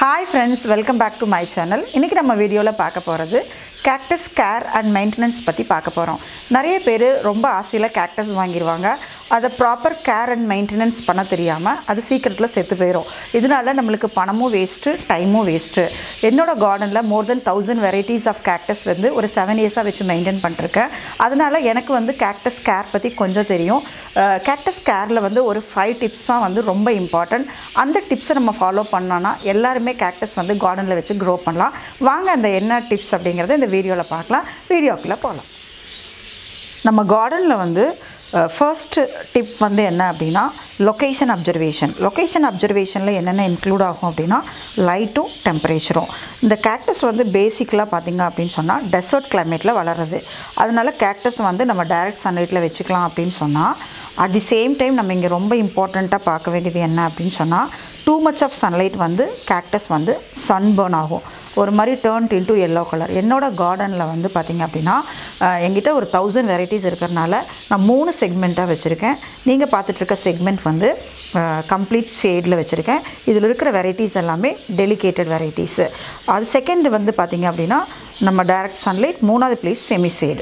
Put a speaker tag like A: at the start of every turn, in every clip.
A: Hi friends, welcome back to my channel. இன்னைக்கு நம்ம வீடியோல பார்க்க போறது cactus care and maintenance பத்தி பார்க்க போறோம். நிறைய பேர் ரொம்ப ஆசையில cactus வாங்கிடுவாங்க. அத ப்ராப்பர் கேர் அண்ட் மெயின்டெனன்ஸ் பண்ண தெரியாம அது சீக்கிரத்துல செத்து போயிடும். இதனால நமக்கு பணமும் வேஸ்ட், டைமும் வேஸ்ட். என்னோட கார்டன்ல more than 1000 varieties of cactus வந்து ஒரு 7 இயர்ஸா வெச்சு மெயின்टेन பண்ணிருக்கேன். அதனால எனக்கு வந்து cactus care பத்தி கொஞ்சம் தெரியும். cactus careல வந்து ஒரு 5 டிப்ஸ் தான் வந்து ரொம்ப இம்பார்ட்டன்ட். அந்த டிப்ஸை நம்ம ஃபாலோ பண்ணோம்னா எல்லாரும் cactus வந்து கார்டன்ல வெச்சு grow பண்ணலாம். வாங்க அந்த என்ன டிப்ஸ் அப்படிங்கறதை இந்த வீடியோல பார்க்கலாம். வீடியோக்குள்ள போலாம். நம்ம கார்டன்ல வந்து ஃபர்ஸ்ட் டிப் வந்து என்ன அப்படினா லொகேஷன் அப்சர்வேஷன். லொகேஷன் அப்சர்வேஷன்ல என்னென்ன இன்க்ளூட் ஆகும் அப்படினா லைட்டும் டெம்பரேச்சரும். இந்த cactus வந்து பேசிக்கலா பாத்தீங்க அப்படினு சொன்னா டெசர்ட் கிளைமேட்ல வளருது. அதனால cactus வந்து நம்ம டைரக்ட் சன்லைட்ல வெச்சுக்கலாம் அப்படினு சொன்னா at the same time நம்ம இங்க ரொம்ப இம்பார்ட்டன்ட்டா பார்க்க வேண்டியது என்ன அப்படினு சொன்னா too much of sunlight வந்து cactus வந்து sunburn ஆகும். ஒரு மாதிரி turned into yellow color. என்னோட கார்டன்ல வந்து பாத்தீங்க அப்படினா என்கிட்ட ஒரு 1000 varieties இருக்கறனால நான் 3 செக்மென்ட்டா வெச்சிருக்கேன். நீங்க பார்த்துட்டு இருக்க செக்மென்ட் வந்து கம்ப்ளீட் ஷேட்ல வெச்சிருக்கேன். இதுல இருக்கிற varieties எல்லாமே டெலிகேட்டட் varieties. அது செகண்ட் வந்து பாத்தீங்க அப்படினா நம்ம டைரக்ட் சன்லைட், மூணாவது பிளேஸ் செமி ஷேட்.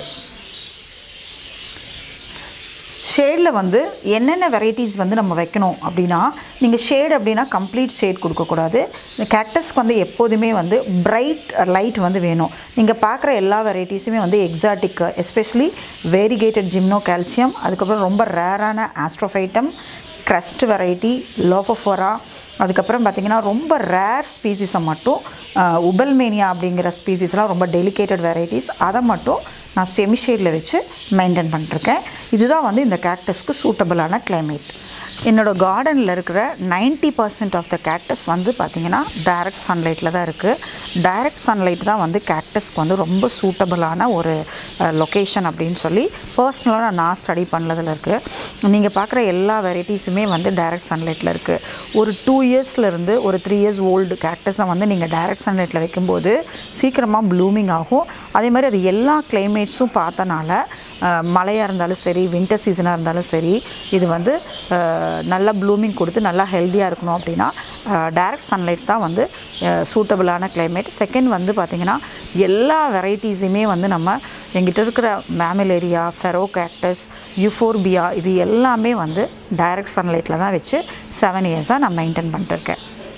A: ஷேட்ல வந்து என்னென்ன வெரைட்டிஸ் வந்து நம்ம வைக்கணும் அப்படினா நீங்க ஷேட் அப்படினா கம்ப்ளீட் ஷேட் கொடுக்க கூடாது. இந்த cactusக்கு வந்து எப்போதுமே வந்து பிரைட் லைட் வந்து வேணும். நீங்க பார்க்குற எல்லா வெரைட்டிஸுமே வந்து எக்ஸாட்டிக், எஸ்பெஷலி வேரிகேட்டட் ஜிம்னோகால்சியம், அதுக்கு அப்புறம் ரொம்ப ரேரான ஆஸ்ட்ரோஃபைட்டம், கிரஸ்ட் வெரைட்டி, லோஃபோஃபோரா, அதுக்கப்புறம் பார்த்தீங்கன்னா ரொம்ப ரேர் ஸ்பீசிஸை மட்டும் உபல்மேனியா அப்படிங்கிற ஸ்பீசிஸ்லாம் ரொம்ப டெலிகேட்டட் வெரைட்டிஸ், அதை மட்டும் நான் செமி ஷேடில் வச்சு மெயின்டைன் பண்ணிருக்கேன். இதுதான் வந்து இந்த கேக்டஸ்க்கு சூட்டபிளான கிளைமேட். என்னோடய கார்டனில் இருக்கிற 90% ஆஃப் த கேக்டஸ் வந்து பார்த்திங்கன்னா டைரக்ட் சன்லைட்டில் தான் இருக்குது. டைரக்ட் சன்லைட் தான் வந்து கேக்டஸ்க்கு வந்து ரொம்ப சூட்டபிளான ஒரு லொக்கேஷன் அப்படின்னு சொல்லி பர்சனலாக நான் ஸ்டடி பண்ணதில் இருக்குது. நீங்கள் பார்க்குற எல்லா வெரைட்டிஸுமே வந்து டைரக்ட் சன்லைட்டில் இருக்குது. ஒரு 2 இயர்ஸ்லேருந்து ஒரு 3 இயர்ஸ் ஓல்டு கேக்டஸை வந்து நீங்கள் டைரக்ட் சன்லைட்டில் வைக்கும்போது சீக்கிரமாக ப்ளூமிங் ஆகும். அதே மாதிரி அது எல்லா கிளைமேட்ஸும் பார்த்தனால மழையாக இருந்தாலும் சரி, வின்டர் சீசனாக இருந்தாலும் சரி, இது வந்து நல்லா ப்ளூமிங் கொடுத்து நல்லா ஹெல்த்தியாக இருக்கணும் அப்படின்னா டைரக்ட் சன்லைட் தான் வந்து சூட்டபிளான கிளைமேட். செகண்ட் வந்து பார்த்திங்கன்னா எல்லா வெரைட்டிஸுமே வந்து நம்ம எங்கிட்ட இருக்கிற மேமிலேரியா, ஃபெரோ கேக்டஸ், யூஃபோர்பியா, இது எல்லாமே வந்து டைரக்ட் சன்லைட்டில் தான் வச்சு 7 இயர்ஸாக நான் மெயின்டைன் பண்ணிட்டுருக்கேன்.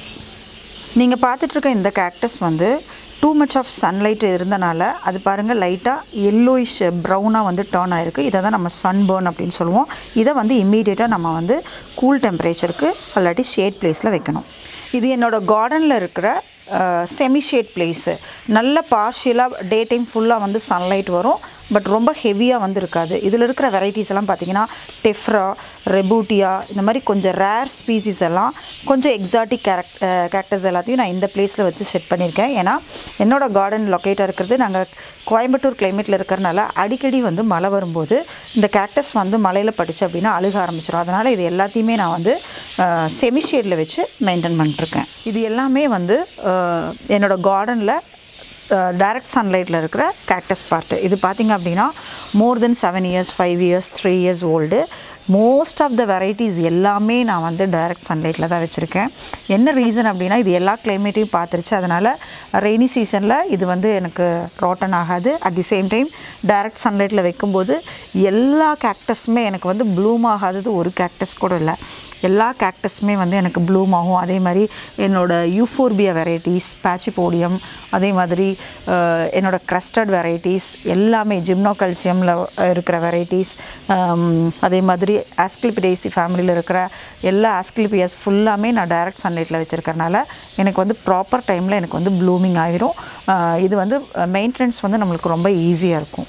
A: நீங்கள் பார்த்துட்ருக்க இந்த கேக்டஸ் வந்து டூ மச் ஆஃப் சன்லைட் இருந்தனால அது பாருங்கள் லைட்டாக எல்லோயிஷ் ப்ரௌனாக வந்து டர்ன் ஆகிருக்கு. இதை தான் நம்ம சன்பர்ன் அப்படின்னு சொல்லுவோம். இதை வந்து இம்மீடியட்டாக நம்ம வந்து கூல் டெம்பரேச்சருக்கு இல்லாட்டி ஷேட் பிளேஸில் வைக்கணும். இது என்னோடய கார்டனில் இருக்கிற செமி ஷேட் பிளேஸு. நல்ல பார்ஷியலாக டே டைம் ஃபுல்லாக வந்து சன்லைட் வரும், பட் ரொம்ப ஹெவியாக வந்து இருக்காது. இதில் இருக்கிற வெரைட்டிஸ் எல்லாம் பார்த்திங்கன்னா டெஃப்ரா, ரெபூட்டியா, இந்த மாதிரி கொஞ்சம் ரேர் ஸ்பீசிஸ் எல்லாம், கொஞ்சம் எக்ஸாட்டிக் கேக்டஸ் எல்லாத்தையும் நான் இந்த பிளேஸில் வச்சு செட் பண்ணியிருக்கேன். ஏன்னா என்னோடய கார்டன் லொக்கேட்டாக இருக்கிறது நாங்கள் கோயம்புத்தூர் கிளைமேட்டில் இருக்கிறனால அடிக்கடி வந்து மழை வரும்போது இந்த கேக்டஸ் வந்து மழையில் பட்டுச்சு அப்படின்னா அழுக ஆரம்பிச்சிடும். அதனால் இது எல்லாத்தையுமே நான் வந்து செமி ஷேடில் வச்சு மெயின்டைன் பண்ணிட்டுருக்கேன். இது எல்லாமே வந்து என்னோடய கார்டனில் டைரக்ட் சன்லைட்டில் இருக்கிற கேக்டஸ் பார்ட்டு. இது பார்த்திங்க அப்படின்னா more than 7 years, 5 years, 3 years old. Most of the varieties எல்லாமே நான் வந்து டைரக்ட் சன்லைட்டில் தான் வச்சுருக்கேன். என்ன ரீசன் அப்படின்னா இது எல்லா கிளைமேட்டையும் பார்த்துருச்சு. அதனால் ரெய்னி சீசனில் இது வந்து எனக்கு ராட்டன் ஆகாது. At the same time direct சன்லைட்டில் வைக்கும்போது எல்லா கேக்டஸுமே எனக்கு வந்து ப்ளூம் ஆகாதது ஒரு கேக்டஸ் கூட இல்லை. எல்லா கேக்டஸுமே வந்து எனக்கு ப்ளூம் ஆகும். அதே மாதிரி என்னோடய யூஃபோர்பியா வெரைட்டிஸ், பேச்சிபோடியம், அதே மாதிரி என்னோடய க்ரஸ்டட் வெரைட்டிஸ் எல்லாமே, ஜிம்னோகால்சியமில் இருக்கிற வெரைட்டிஸ், அதே மாதிரி ஆஸ்கிலிபிடேசி ஃபேமிலியில் இருக்கிற எல்லா ஆஸ்கிலிபியாஸ் ஃபுல்லாமே நான் டைரக்ட் சன்லைட்டில் வச்சுருக்கறனால எனக்கு வந்து ப்ராப்பர் டைமில் எனக்கு வந்து ப்ளூமிங் ஆகிரும். இது வந்து மெயின்டெனன்ஸ் வந்து நம்மளுக்கு ரொம்ப ஈஸியாக இருக்கும்.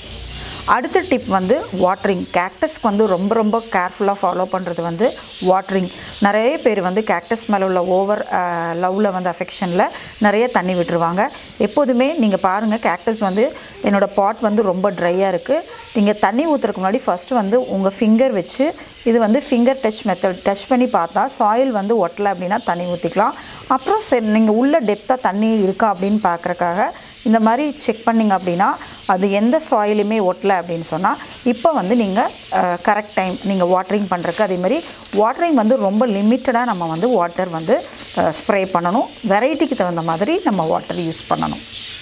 A: அடுத்த டிப் வந்து வாட்டரிங். கேக்டஸ்க்கு வந்து ரொம்ப ரொம்ப கேர்ஃபுல்லாக ஃபாலோ பண்ணுறது வந்து வாட்டரிங். நிறைய பேர் வந்து கேக்டஸ் மேலே உள்ள ஓவர் லவ்வில் வந்து அஃபெக்ஷனில் நிறைய தண்ணி விட்டுருவாங்க. எப்போதுமே நீங்கள் பாருங்கள், கேக்டஸ் வந்து என்னோடய பாட் வந்து ரொம்ப ட்ரையாக இருக்குது. நீங்கள் தண்ணி ஊற்றுறதுக்கு முன்னாடி ஃபஸ்ட்டு வந்து உங்கள் ஃபிங்கர் வச்சு, இது வந்து ஃபிங்கர் டச் மெத்தட், டச் பண்ணி பார்த்தா சாயில் வந்து ஒட்டலை அப்படின்னா தண்ணி ஊற்றிக்கலாம். அப்புறம் சரி நீங்கள் உள்ள டெப்த்தாக தண்ணி இருக்கா அப்படின்னு பார்க்குறக்காக இந்த மாதிரி செக் பண்ணிங்க அப்படின்னா அது எந்த சாயிலுமே ஒட்டலை அப்படின்னு சொன்னால் இப்போ வந்து நீங்கள் கரெக்ட் டைம் நீங்கள் வாட்டரிங் பண்ணுறதுக்கு. அதே மாதிரி வாட்டரிங் வந்து ரொம்ப லிமிட்டடாக நம்ம வந்து வாட்டர் வந்து ஸ்ப்ரே பண்ணணும். வெரைட்டிக்கு தகுந்த மாதிரி நம்ம வாட்டர் யூஸ் பண்ணணும்.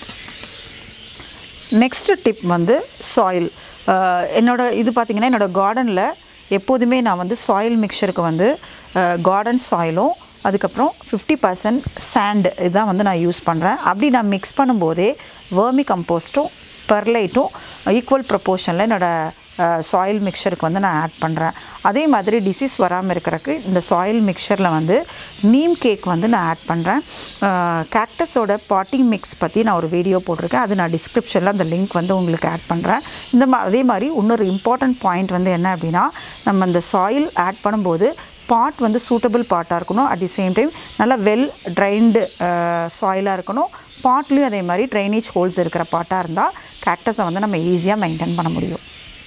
A: நெக்ஸ்ட்டு டிப் வந்து சாயில். இது பார்த்திங்கன்னா என்னோடய கார்டனில் எப்போதுமே நான் வந்து சாயில் மிக்சருக்கு வந்து கார்டன் சாயிலும் அதுக்கப்புறம் 50% சாண்ட் இதுதான் வந்து நான் யூஸ் பண்ணுறேன். அப்படி நான் மிக்ஸ் பண்ணும்போதே வேர்மி கம்போஸ்ட்டும் பெர்லைட்டும் ஈக்குவல் ப்ரொப்போர்ஷனில் என்னோடய சாயில் மிக்சருக்கு வந்து நான் ஆட் பண்ணுறேன். அதே மாதிரி டிசீஸ் வராமல் இருக்கிறதுக்கு இந்த சாயில் மிக்சரில் வந்து நீம் கேக் வந்து நான் ஆட் பண்ணுறேன். கேக்டஸோட பாட்டிங் மிக்ஸ் பற்றி நான் ஒரு வீடியோ போட்டிருக்கேன். அது நான் டிஸ்கிரிப்ஷனில் அந்த லிங்க் வந்து உங்களுக்கு ஆட் பண்ணுறேன். அதே மாதிரி இன்னொரு இம்பார்ட்டண்ட் பாயிண்ட் வந்து என்ன அப்படின்னா, நம்ம இந்த சாயில் ஆட் பண்ணும்போது பாட் வந்து சூட்டபிள் பாட்டாக இருக்கணும். அட் தி சேம் டைம் நல்லா வெல் ட்ரைன்டு சாயிலாக இருக்கணும். பாட்லேயும் அதே மாதிரி ட்ரைனேஜ் ஹோல்ஸ் இருக்கிற பாட்டாக இருந்தால் கேக்டஸை வந்து நம்ம ஈஸியாக மெயின்டைன் பண்ண முடியும்.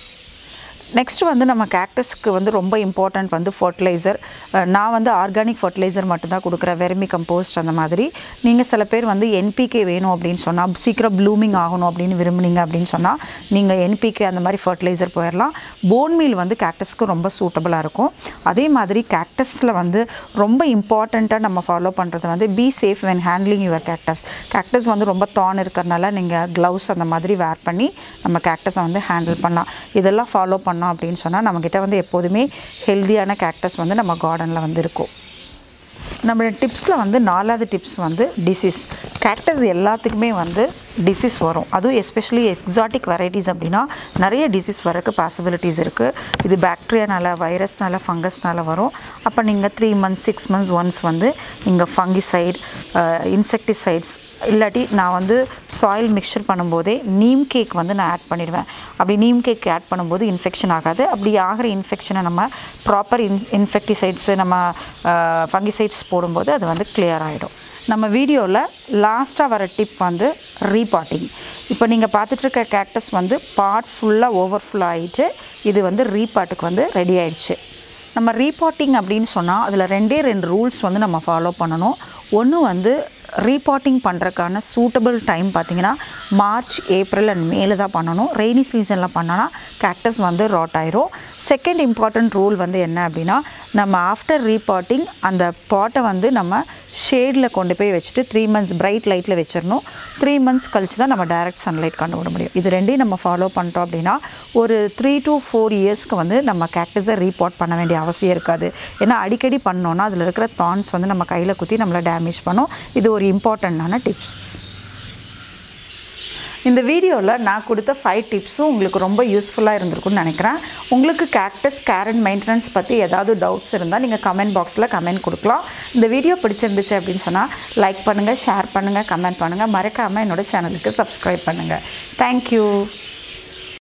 A: நெக்ஸ்ட் வந்து நம்ம கேக்டஸ்க்கு வந்து ரொம்ப இம்பார்ட்டண்ட் வந்து ஃபர்டிலைசர். நான் வந்து ஆர்கானிக் ஃபர்டிலைசர் மட்டும்தான் கொடுக்குறேன், வெர்மி கம்போஸ்ட் அந்த மாதிரி. நீங்கள் சில பேர் வந்து என்பிகே வேணும் அப்படின்னு சொன்னால், சீக்கிரம் ப்ளூமிங் ஆகணும் அப்படின்னு விரும்புனீங்க அப்படின்னு சொன்னால் நீங்கள் என்பிகே அந்த மாதிரி ஃபர்டிலைசர் போயிடலாம். போன் மீல் வந்து கேக்டஸ்க்கு ரொம்ப சூட்டபுளாக இருக்கும். அதே மாதிரி கேக்டஸில் வந்து ரொம்ப இம்பார்ட்டண்ட்டாக நம்ம ஃபாலோ பண்ணுறது வந்து be safe when handling your cactus. Cactus வந்து ரொம்ப தான் இருக்கிறனால நீங்கள் க்ளவுஸ் அந்த மாதிரி வேர் பண்ணி நம்ம கேக்டஸை வந்து ஹேண்டில் பண்ணலாம். இதெல்லாம் ஃபாலோ பண்ணோம் அப்படின்னு சொன்னால் நம்மக்கிட்ட வந்து எப்போதுமே ஹெல்தியான கேக்டஸ் வந்து நம்ம கார்டனில் வந்து இருக்கும். நம்மளோட டிப்ஸில் வந்து 4வது டிப்ஸ் வந்து டிசீஸ். கேக்டஸ் எல்லாத்துக்குமே வந்து டிசீஸ் வரும். அதுவும் எஸ்பெஷலி எக்ஸாட்டிக் வெரைட்டிஸ் அப்படின்னா நிறைய டிசீஸ் வரக்கு பாசிபிலிட்டிஸ் இருக்குது. இது பாக்டீரியானால, வைரஸ்னால, ஃபங்கஸ்னால வரும். அப்போ நீங்கள் 3 months 6 months ஒன்ஸ் வந்து நீங்கள் ஃபங்கிசைட், இன்செக்டிசைட்ஸ் இல்லாட்டி நான் வந்து சாயில் மிக்சர் பண்ணும்போதே நீம் கேக் வந்து நான் ஆட் பண்ணிடுவேன். அப்படி நீம் கேக் ஆட் பண்ணும்போது இன்ஃபெக்ஷன் ஆகாது. அப்படி ஆகிற இன்ஃபெக்ஷனை நம்ம ப்ராப்பர் இன்ஃபெக்டிசைட்ஸு நம்ம ஃபங்கிசைட்ஸ் போடும்போது அது வந்து கிளியர் ஆகிடும். நம்ம வீடியோவில் லாஸ்ட்டாக வர டிப் வந்து ரீபாட்டிங். இப்போ நீங்கள் பார்த்துட்ருக்க கேக்டஸ் வந்து பாட் ஃபுல்லாக ஓவர்ஃபுல் ஆகிட்டு இது வந்து ரீபாட்டுக்கு வந்து ரெடி ஆகிடுச்சு. நம்ம ரீபாட்டிங் அப்படின்னு சொன்னால் அதில் 2 ரூல்ஸ் வந்து நம்ம ஃபாலோ பண்ணணும். ஒன்று வந்து ரீபாட்டிங் பண்ணுறதுக்கான சூட்டபிள் டைம் பார்த்திங்கன்னா மார்ச், ஏப்ரல் அண்ட் மேல தான் பண்ணணும். ரெய்னி சீசனில் பண்ணோன்னா கேக்டஸ் வந்து ராட் ஆயிரும். செகண்ட் இம்பார்ட்டண்ட் ரூல் வந்து என்ன அப்படின்னா, நம்ம ஆஃப்டர் ரீபாட்டிங் அந்த பாட்டை வந்து நம்ம ஷேடில் கொண்டு போய் வச்சுட்டு 3 months பிரைட் லைட்டில் வச்சிடணும். 3 months கழிச்சு தான் நம்ம டைரக்ட் சன்லைட் கொண்டு விட முடியும். இது ரெண்டையும் நம்ம ஃபாலோ பண்ணிட்டோம் அப்படின்னா ஒரு 3 to 4 இயர்ஸ்க்கு வந்து நம்ம கேக்டஸை ரீபாட் பண்ண வேண்டிய அவசியம் இருக்காது. ஏன்னா அடிக்கடி பண்ணோன்னா அதில் இருக்கிற தான்ஸ் வந்து நம்ம கையில் குத்தி நம்மளை டேமேஜ் பண்ணும். இது ஒரு இம்பார்ட்டண்ட்டான டிப்ஸ். இந்த வீடியோவில் நான் கொடுத்த 5 டிப்ஸும் உங்களுக்கு ரொம்ப யூஸ்ஃபுல்லாக இருந்திருக்குன்னு நினைக்கிறேன். உங்களுக்கு கேக்டஸ் கேர் அண்ட் மெயின்டெனன்ஸ் பற்றி ஏதாவது டவுட்ஸ் இருந்தால் நீங்கள் கமெண்ட் பாக்ஸில் கமெண்ட் கொடுக்கலாம். இந்த வீடியோ பிடிச்சிருந்துச்சு அப்படின்னு சொன்னால் லைக் பண்ணுங்கள், ஷேர் பண்ணுங்கள், கமெண்ட் பண்ணுங்கள். மறக்காமல் என்னோடய சேனலுக்கு சப்ஸ்கிரைப் பண்ணுங்கள். தேங்க்யூ.